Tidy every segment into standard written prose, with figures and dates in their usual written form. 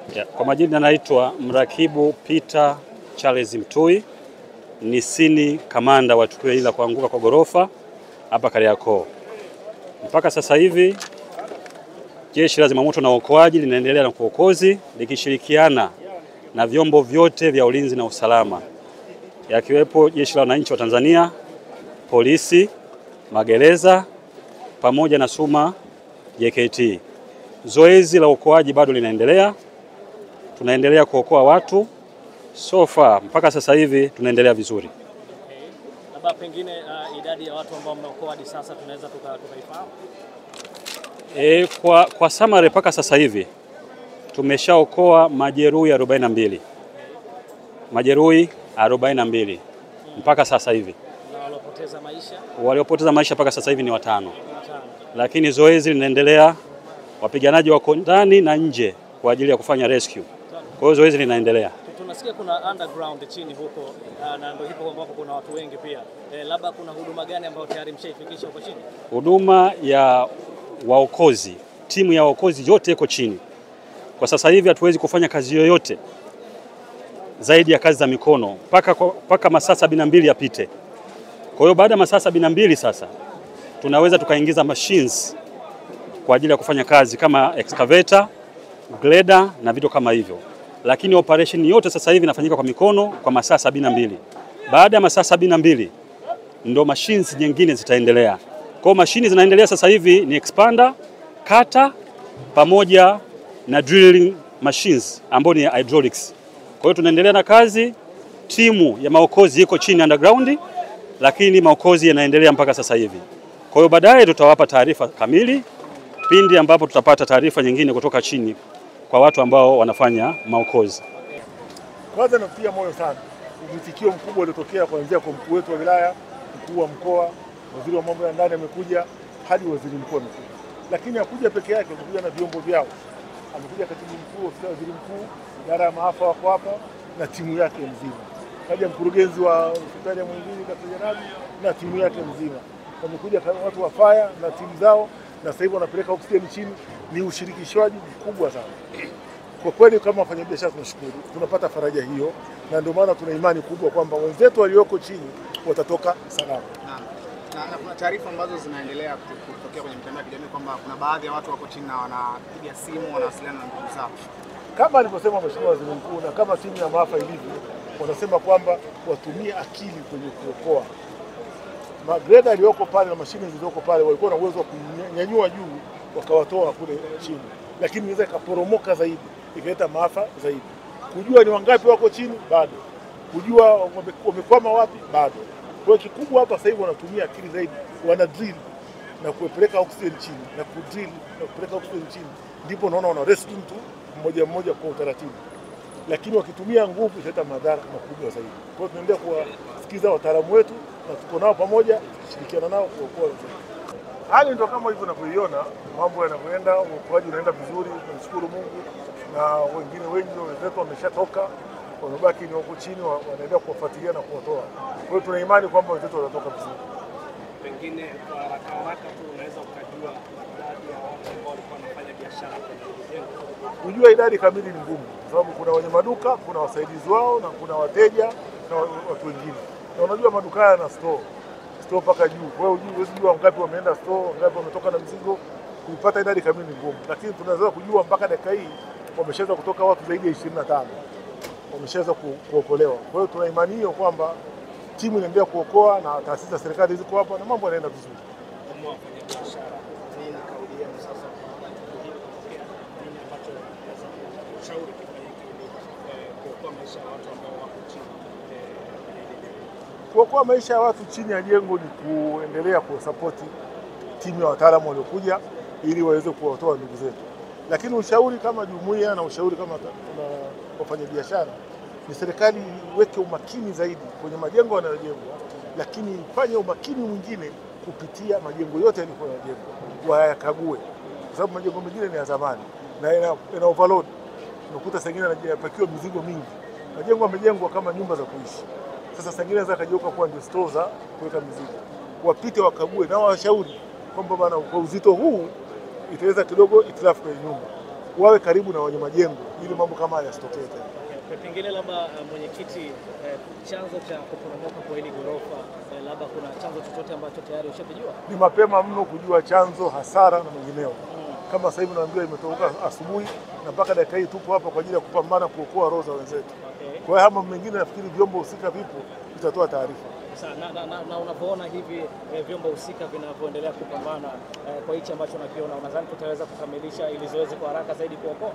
Kwa majina naitwa Mrakibu Peter Charles Mtui, ni sini kamanda wa tukio hili la kuanguka kwa gorofa hapa Kariakoo. Mpaka sasa hivi Jeshi la Zimamoto na Uokoaji linaendelea na uokozi likishirikiana na vyombo vyote vya ulinzi na usalama, yakiwepo Jeshi la Wananchi wa Tanzania, polisi, magereza pamoja na SUMA JKT. Zoezi la uokoaji bado linaendelea. Tunaendelea kuokoa watu. So far mpaka sasa hivi tunaendelea vizuri. Labda pengine idadi ya watu ambao mnaokoa hadi sasa tunaweza tukaifahamu? Kwa summary mpaka sasa hivi tumeshaokoa majeruhi 42. Majeruhi 42 mpaka sasa hivi. Na waliopoteza maisha? Waliopoteza maisha mpaka sasa hivi ni 5. Lakini zoezi linaendelea, wapiganaji wako ndani na nje kwa ajili ya kufanya rescue. Kwa hiyo zoezi linaendelea. Tunasikia kuna underground chini huko na ndio hipo ambapo kuna watu wengi pia. Labda kuna huduma gani ambayo tayari mshaifikisha huko chini? Huduma ya waokozi, timu ya waokozi yote iko chini. Kwa sasa hivi hatuwezi kufanya kazi yoyote zaidi ya kazi za mikono mpaka masaa 72 yapite. Kwa hiyo baada ya masaa 72 sasa tunaweza tukaingiza machines kwa ajili ya kufanya kazi kama excavator, grader na vitu kama hivyo. Lakini operation yote sasa hivi inafanyika kwa mikono kwa masaa 72. Baada ya masaa 72 ndio machines nyingine zitaendelea. Kwa hiyo mashine zinaendelea sasa hivi ni expander, cutter pamoja na drilling machines ambayo ni hydraulics. Kwa hiyo tunaendelea na kazi. Timu ya maokozi iko chini underground, lakini maokozi yanaendelea mpaka sasa hivi. Kwa hiyo baadaye tutawapa taarifa kamili pindi ambapo tutapata taarifa nyingine kutoka chini kwa watu ambao wanafanya maokozi. Kwanza nakutia moyo sana mwitikio mkubwa uliotokea kuanzia kwa mkuu wetu wa wilaya, mkuu wa mkoa, waziri wa mambo ya ndani amekuja hadi waziri mkuu amekuja. Lakini hakuja peke yake, amekuja na vyombo vyao. Amekuja katibu mkuu, ofisi ya waziri mkuu, idara ya maafa wako hapa na timu yake mzima. Kaja mkurugenzi wa hospitali ya Muhimbili Kapteni na timu yake mzima. Wamekuja watu wa fire na timu zao, na sasa hivi wanapeleka oksijeni chini. Ni ushirikishwaji mkubwa sana. Kwa kweli kama wafanyabiashara tunashukuru, tunapata faraja hiyo, na ndio maana tuna imani kubwa kwamba wenzetu walioko chini watatoka salama. Na kuna taarifa ambazo zinaendelea kutokea kwenye mitandao ya kijamii kwamba kuna baadhi ya watu wako chini na wanapiga simu, wanawasiliana na ndugu zao. Kama alivyosema Mheshimiwa Waziri Mkuu na kama timu ya maafa ilivyo, wanasema kwamba watumie akili kwenye kuokoa. Magreda aliyoko pale na mashine zilizoko pale walikuwa na uwezo wa kunyanyua juu wakawatoa kule chini, lakini inaweza ikaporomoka zaidi, ikaleta maafa zaidi. Kujua ni wangapi wako chini bado, kujua wamekwama wapi bado. Kwa kikubwa hapa sasa hivi wanatumia akili zaidi, wana drill na kupeleka oxygen chini na kudrill na kupeleka oxygen chini, ndipo unaona wana rescue mtu mmoja mmoja kwa utaratibu. Lakini wakitumia nguvu italeta madhara makubwa zaidi. Kwa hiyo tunaendelea kuwasikiza wataalamu wetu na tuko nao pamoja, kushirikiana nao kuokoa zaidi. Hali ndio kama hivyo unavyoiona, mambo yanavyoenda, uokoaji unaenda vizuri, tunashukuru Mungu, na wengine wengi wenzetu wameshatoka, wamebaki ni wako chini, wanaendelea kuwafuatilia na kuwatoa. Kwa hiyo tuna imani kwamba wenzetu watatoka vizuri. Pengine kwa haraka tu unaweza ukajua idadi ya watu ambao walikuwa wanafanya biashara kwenye jengo? Kujua idadi kamili ni ngumu, kwa sababu kuna wenye maduka, kuna wasaidizi wao na kuna wateja na watu wengine. Na unajua maduka yana store mpaka juu. Kwa hiyo huwezi kujua wangapi wameenda store, wangapi wametoka na mzigo. Kupata idadi kamili ni ngumu, lakini tunaweza kujua mpaka dakika hii wameshaweza kutoka watu zaidi ya 25. Wameshaweza kuokolewa. Kwa hiyo tuna imani hiyo kwamba timu inaendelea kuokoa na taasisi za serikali ziko hapa na mambo yanaenda vizuri. Kama wafanyabiashara, nini kauli yenu sasa nini ambacho ushauri kuokoa maisha ya watu ambao wako chini? Kuokoa maisha ya watu chini ya jengo ni kuendelea kusapoti timu ya wataalamu waliokuja ili waweze kuwatoa ndugu zetu. Lakini ushauri kama jumuiya na ushauri kama wafanyabiashara ni serikali iweke umakini zaidi kwenye majengo yanayojengwa, lakini ifanye umakini mwingine kupitia majengo yote yaliyojengwa, wayakague, kwa sababu majengo mengine ni ya zamani na ina overload. Unakuta sengine yanapakiwa mizigo mingi. Majengo yamejengwa kama nyumba za kuishi. Sasa sengine za kageuka kuwa ndio store za kuweka mizigo. Wapite wakague na washauri kwamba bana, kwa uzito huu itaweza kidogo itilafu kwenye nyumba. wawe karibu na wenye majengo ili mambo kama haya yasitokee tena. Pengine labda mwenyekiti, chanzo cha kuporomoka kwa hili ghorofa, labda kuna chanzo chochote ambacho tayari ushakijua? Ni mapema mno kujua chanzo, hasara na mengineo. Kama sasa hivi naambiwa imetoka asubuhi na mpaka dakika hii tupo hapa kwa ajili ya kupambana kuokoa roho za wenzetu. Kwa hiyo mambo mengine nafikiri vyombo husika vipo vitatoa taarifa. Na unapoona hivi vyombo husika vinavyoendelea kupambana kwa hichi ambacho nakiona, unadhani tutaweza kukamilisha ili zoezi kwa haraka zaidi kuokoa?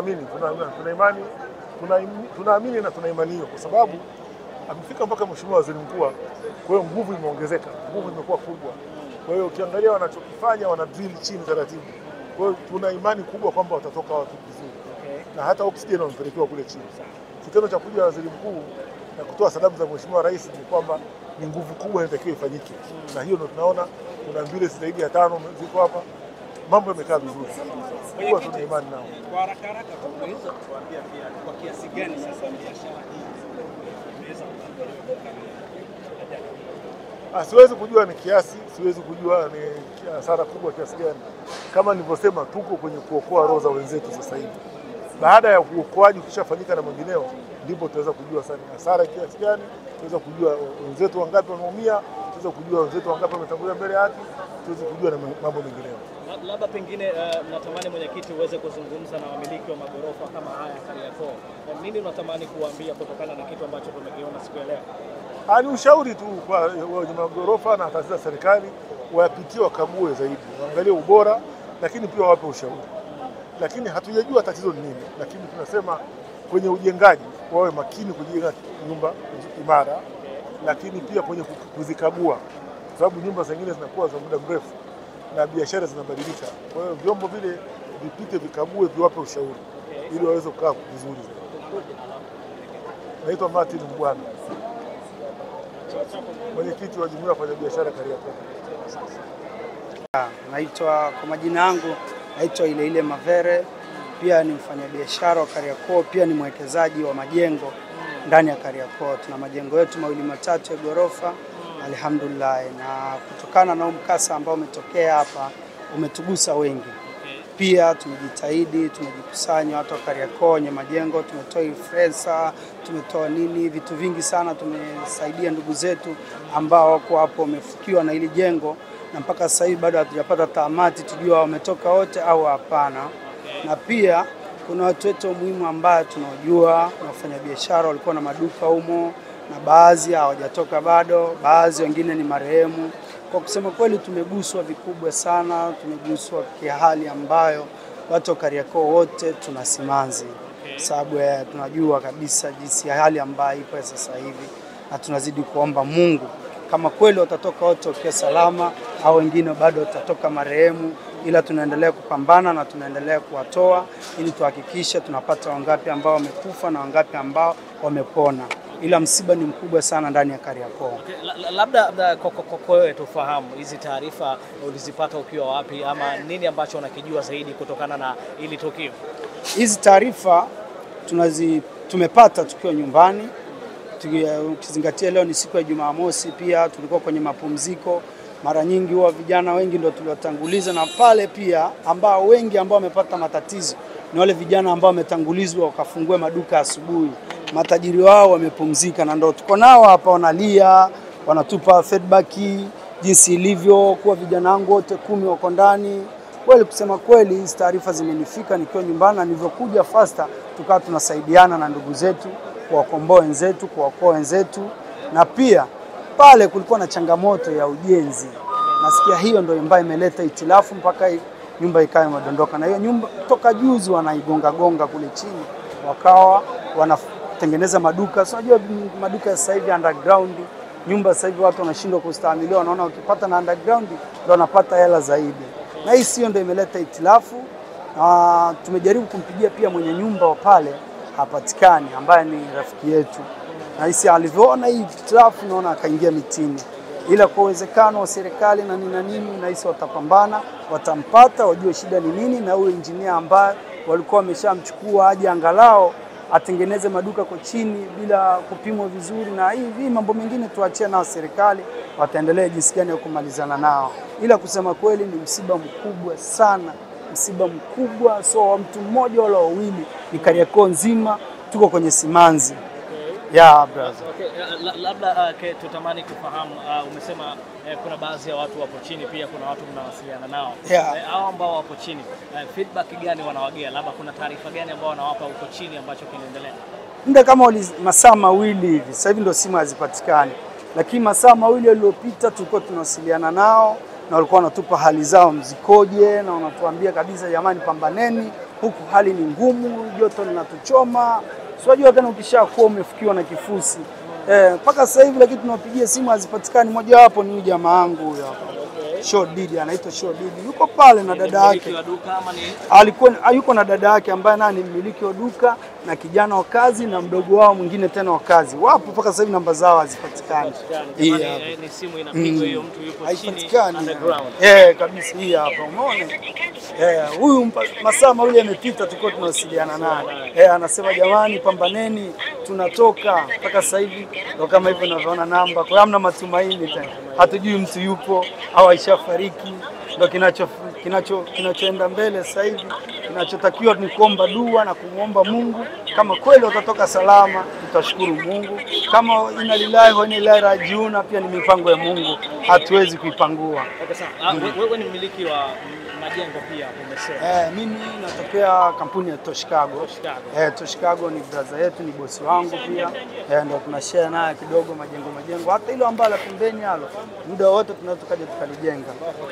Tunaamini na tuna imani hiyo, kwa sababu amefika mpaka Mheshimiwa Waziri Mkuu. Kwa hiyo nguvu imeongezeka, nguvu imekuwa kubwa. Kwa hiyo ukiangalia wanachokifanya, wana drill chini taratibu. Kwa hiyo tuna imani kubwa kwamba watatoka watu vizuri. Na hata oxygen wamepelekewa kule chini. Kitendo cha kuja Waziri Mkuu na kutoa salamu za Mheshimiwa Rais ni kwamba ni nguvu kubwa inatakiwa ifanyike. Na hiyo ndio tunaona kuna ambulance zaidi ya 5 ziko hapa. Mambo yamekaa vizuri. Kwa tuna imani nao. Kwa haraka tunaweza kuambia pia kwa kiasi gani sasa biashara hii inaweza siwezi kujua ni kiasi, siwezi kujua ni hasara kubwa kiasi gani. Kama nilivyosema, tuko kwenye kuokoa roho za wenzetu sasa hivi. Baada ya uokoaji ukishafanyika na mengineo, ndipo tutaweza kujua sana hasara kiasi gani, tutaweza kujua wenzetu wangapi wameumia, tutaweza kujua wenzetu wangapi wametangulia mbele yake, tutaweza kujua na mambo mengineo. Labda pengine mnatamani mwenyekiti uweze kuzungumza na wamiliki wa magorofa kama haya Kariakoo. Nini unatamani kuambia kutokana na kitu ambacho tumekiona siku ya leo? Ni ushauri tu kwa wenye magorofa na taasisi za serikali wayapitie, wakague zaidi, waangalie ubora, lakini pia wape ushauri. Lakini hatujajua tatizo ni nini, lakini tunasema kwenye ujengaji wawe makini kujenga nyumba imara, lakini pia kwenye kuzikagua, kwa sababu nyumba zingine zinakuwa za muda mrefu na biashara zinabadilika. Kwa hiyo vyombo vile vipite, vikague, viwape ushauri ili waweze kukaa vizuri zaidi. Naitwa Martin Mbwana, mwenyekiti wa Jumuiya ya Wafanyabiashara Kariakoo. Naitwa kwa majina yangu naitwa Ile Mavere, pia ni mfanyabiashara wa Kariakoo, pia ni mwekezaji wa majengo ndani ya Kariakoo. Tuna majengo yetu 2-3 ya ghorofa, alhamdulillah, na kutokana na mkasa ambao umetokea hapa umetugusa wengi. Pia tumejitahidi, tumejikusanya watu wa Kariakoo wenye majengo, tumetoa influencer, tumetoa vitu vingi sana, tumesaidia ndugu zetu ambao wako hapo wamefukiwa na hili jengo, na mpaka sasa hivi bado hatujapata tamati tujua wametoka wote au hapana. Na pia kuna watu wetu muhimu ambao tunajua na wafanyabiashara walikuwa na maduka humo, na baadhi hawajatoka bado, baadhi wengine ni marehemu. Kwa kusema kweli tumeguswa vikubwa sana, tumeguswa kihali ambayo watu wa Kariakoo wote tunasimanzi. Sababu tunajua kabisa jinsi ya hali ambayo ipo sasa hivi, na tunazidi kuomba Mungu kama kweli watatoka wote wakiwa salama au wengine bado watatoka marehemu, ila tunaendelea kupambana na tunaendelea kuwatoa ili tuhakikishe tunapata wangapi ambao wamekufa na wangapi ambao wamepona. Ila msiba ni mkubwa sana ndani ya Kariakoo. Labda kwa wewe tufahamu hizi taarifa ulizipata ukiwa wapi, ama nini ambacho unakijua zaidi kutokana na ili tukio? Hizi taarifa tumepata tukiwa nyumbani. Ukizingatia leo ni siku ya Jumamosi, pia tulikuwa kwenye mapumziko. Mara nyingi huwa vijana wengi ndio tuliotanguliza, na pale pia ambao wengi ambao wamepata matatizo ni wale vijana ambao wametangulizwa wakafungua maduka asubuhi. Matajiri wao wamepumzika, na ndio tuko nao hapa wanalia, wanatupa feedback jinsi ilivyo kuwa vijana wangu wote 10 wako ndani. Kweli kusema kweli hizi taarifa zimenifika nikiwa nyumbani, na nilivyokuja faster tukawa tunasaidiana na ndugu zetu kuwakomboa wenzetu, kuwaokoa wenzetu. Na pia pale kulikuwa na changamoto ya ujenzi. Nasikia hiyo ndio ambayo imeleta itilafu mpaka nyumba ikawa imedondoka, na hiyo nyumba toka juzi wanaigonga kule chini, wakawa wanatengeneza maduka. So unajua maduka sasa hivi underground, nyumba sasa hivi watu wanashindwa kustahimili, wanaona ukipata na underground ndio wanapata hela zaidi. Na hii sio ndio imeleta itilafu. Tumejaribu kumpigia pia mwenye nyumba wa pale, hapatikani, ambaye ni rafiki yetu. Na hisi alivyoona hii itilafu naona akaingia mitini. Ila kwa uwezekano wa serikali na nini na hisi watapambana, watampata, wajue shida ni nini, na huyo engineer ambaye walikuwa wameshamchukua aje angalao atengeneze maduka kwa chini bila kupimwa vizuri. Na hivi mambo mengine tuachie na serikali, wataendelea jinsi gani ya kumalizana nao. Ila kusema kweli ni msiba mkubwa sana msiba mkubwa, so wa mtu mmoja wala wawili, ni Kariakoo nzima tuko kwenye simanzi. Yeah, brother. Okay, labda tutamani kufahamu, umesema kuna baadhi ya watu wapo chini, pia kuna watu mnawasiliana nao. Hao ambao wapo chini, feedback gani wanawagea? Labda kuna taarifa gani ambao wanawapa huko chini ambacho kinaendelea? Muda kama masaa mawili hivi, sasa hivi ndio simu hazipatikani. Lakini masaa mawili yaliyopita tulikuwa tunawasiliana nao na walikuwa wanatupa hali zao mzikoje, na wanatuambia kabisa, jamani pambaneni, huku hali ni ngumu, joto linatuchoma. Unajua tena ukishakuwa umefikiwa na kifusi. Mpaka sasa hivi lakini tunawapigia simu hazipatikani. Mmoja wapo ni jamaa wangu huyo hapa. Short Didi, anaitwa Short Didi. Yuko pale na dada yake. Mmiliki wa duka ama ni? Alikuwa yuko na dada yake ambaye naye ni mmiliki wa duka na kijana wa kazi na mdogo wao mwingine tena wa kazi. Wapo mpaka sasa hivi namba zao hazipatikani. Ni simu inapigwa hiyo, mtu yuko chini underground. Kabisa hii hapa umeona? Huyu masaa mawili yamepita tulikuwa tunawasiliana naye. Anasema jamani pambaneni, tunatoka. Mpaka sasa hivi ndio kama hivyo unavyoona namba. Kwa hiyo hamna matumaini tena. Hatujui mtu yupo au aishafariki. Ndio kinachoenda mbele sasa hivi. Kinachotakiwa ni kuomba dua na kumuomba Mungu. Kama kweli watatoka salama, tutashukuru Mungu. Kama inna lillahi wa inna ilaihi rajiun, pia ni mipango ya Mungu, hatuwezi kuipangua. Okay, sawa. Wewe ni mmiliki wa majengo pia umesema? Mimi natokea kampuni ya Toshikago. Toshikago ni brother yetu, ni bosi wangu pia. Ndio tunashare naye kidogo majengo. Hata hilo ambalo pembeni halo, muda wote tunaweza tukaje tukalijenga.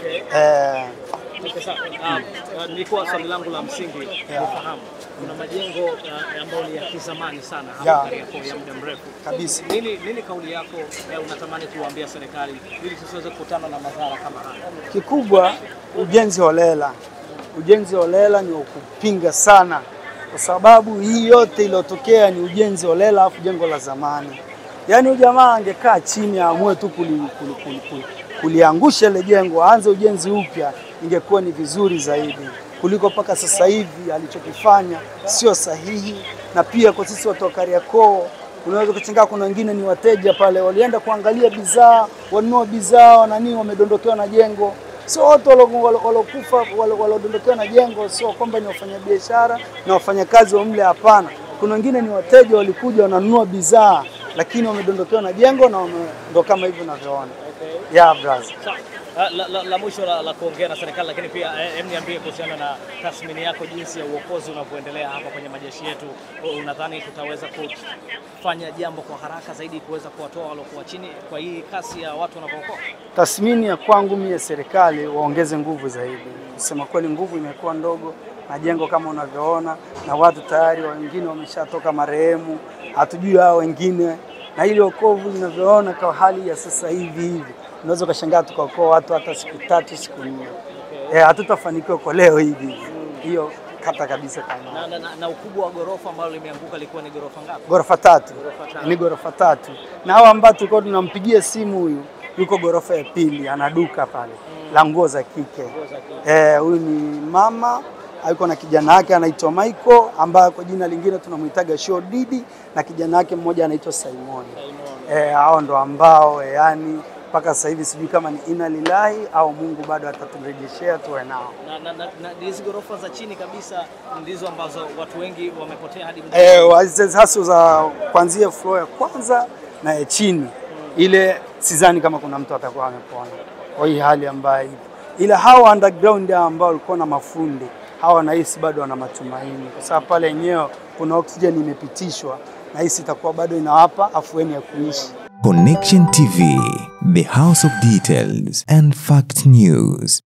Okay, sawa. Nilikuwa swali langu la msingi kufahamu, kuna majengo ambayo ni ya kizamani sana hapa Kariakoo ya muda mrefu kabisa. Nini kauli yako unatamani kuambia serikali ili tusiweze kukutana na madhara kama haya? Kikubwa ujenzi holela. Ujenzi holela ni kupinga sana, kwa sababu hii yote iliyotokea ni ujenzi holela afu jengo la zamani. Yaani huyu jamaa angekaa chini aamue tu kuliangusha ile jengo, aanze ujenzi upya, ingekuwa ni vizuri zaidi kuliko paka sasa hivi alichokifanya sio sahihi. Na pia kwa sisi watu wa Kariakoo, unaweza kuchangaa, kuna wengine ni wateja pale walienda kuangalia bidhaa, wanunua bidhaa na nini, wamedondokewa na jengo. Sio watu walokufa walodondokewa na jengo, sio kwamba ni wafanyabiashara na wafanyakazi wa mle, hapana. Kuna wengine ni wateja walikuja wananunua bidhaa lakini wamedondokewa na jengo na ndo kama hivyo unavyoona. Brother. La mwisho la kuongea na serikali, lakini pia niambie kuhusiana na tathmini yako jinsi ya uokozi unavyoendelea hapa kwenye majeshi yetu. Unadhani tutaweza kufanya jambo kwa haraka zaidi kuweza kuwatoa waliokuwa chini kwa hii kasi ya watu wanavyookoa? Tathmini ya kwangu mimi ya serikali waongeze nguvu zaidi. Kusema kweli nguvu imekuwa ndogo, majengo kama unavyoona, na watu tayari wengine wameshatoka marehemu, hatujui hao wengine. Na ile wokovu unavyoona kwa hali ya sasa hivi unaweza kushangaa tukaokoa watu hata siku 3 siku 4. Hatutafanikiwa kwa leo hivi. Hiyo kata kabisa kama. Na ukubwa wa gorofa ambalo limeanguka lilikuwa ni gorofa ngapi? Gorofa 3. Ni gorofa 3. Na hao ambao tulikuwa tunampigia simu huyu yuko gorofa ya 2, ana duka pale la nguo za kike. Huyu ni mama, yuko na kijana wake anaitwa Michael, ambaye kwa jina lingine tunamuitaga Short Didi, na kijana wake mmoja anaitwa Simon. Hao ndo ambao yani mpaka sasa hivi sijui kama ni inna lillahi au Mungu bado ataturejeshea tuwe nao. Na hizo gorofa za chini kabisa ndizo ambazo watu wengi wamepotea hadi hasa za kuanzia floor ya kwanza na ya chini. Ile sidhani kama kuna mtu atakuwa amepona kwa hii hali ambayo ipo. Ila hawa underground ambao walikuwa na mafundi, hawa nahisi bado wana matumaini, kwa sababu pale yenyewe kuna oxygen imepitishwa, na hisi itakuwa bado inawapa afueni ya kuishi. Connection TV, the house of details and fact news.